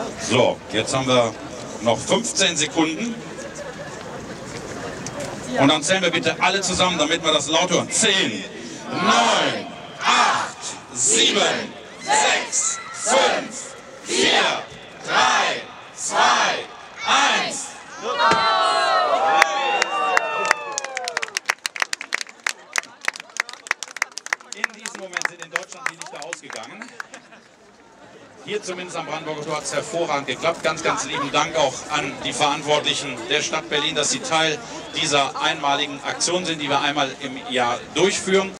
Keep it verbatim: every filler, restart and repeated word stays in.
So, jetzt haben wir noch fünfzehn Sekunden. Und dann zählen wir bitte alle zusammen, damit wir das laut hören. zehn, neun, acht, sieben, sechs, fünf, vier, drei, zwei, eins. In diesem Moment sind in Deutschland die Lichter ausgegangen. Hier zumindest am Brandenburger Tor hat es hervorragend geklappt. Ganz, ganz lieben Dank auch an die Verantwortlichen der Stadt Berlin, dass sie Teil dieser einmaligen Aktion sind, die wir einmal im Jahr durchführen.